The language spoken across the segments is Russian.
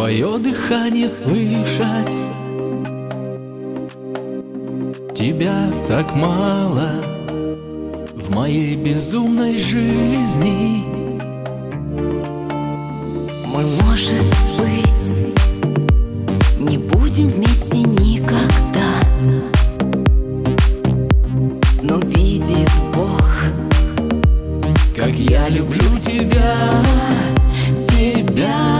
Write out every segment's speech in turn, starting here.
твое дыхание слышать. Тебя так мало в моей безумной жизни. Мы, может быть, не будем вместе никогда, но видит Бог, как я люблю тебя, тебя.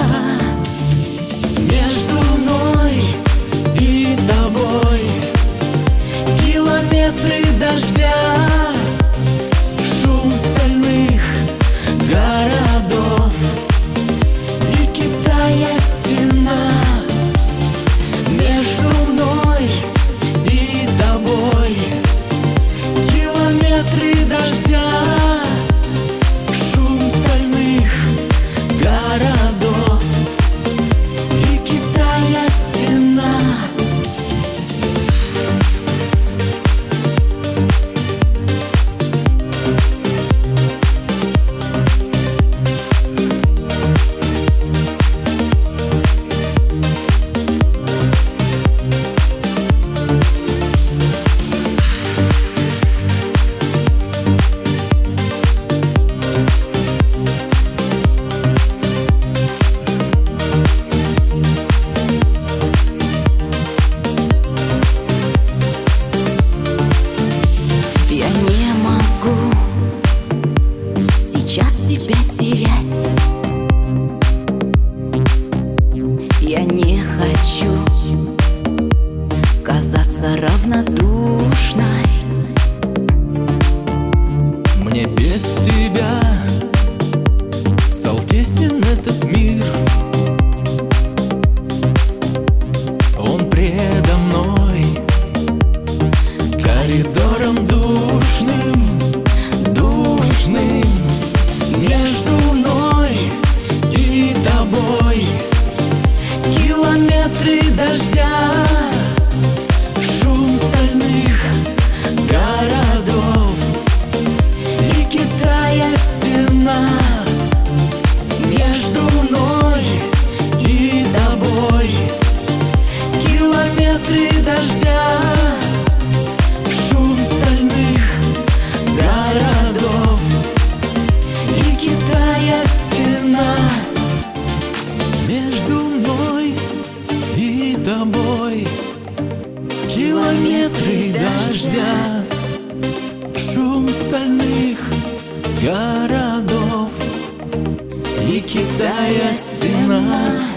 Между мной и тобой километры дождя, Шум стальных городов и Китая стена. между мной и тобой. Километры дождя, Шум стальных городов и Китая стена. Я не могу сейчас тебя терять. Я не хочу казаться равнодушной. Мне без тебя стал тесен этот мир. Он предо мной коридором душным, душным. Между мной и тобой километры дождя, Шум стальных городов и Китая стена. между мной и тобой. Километры дождя, Шум стальных городов и Китая стена. между мной и тобой. Километры дождя, шум стальных городов и Китая стена.